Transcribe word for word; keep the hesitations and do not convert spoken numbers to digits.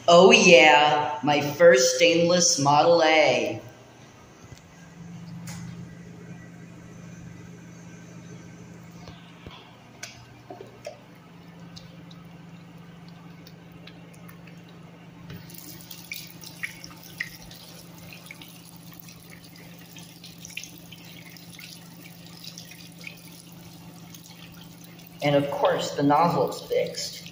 Oh yeah, my first stainless Model A. And of course, the nozzle's fixed.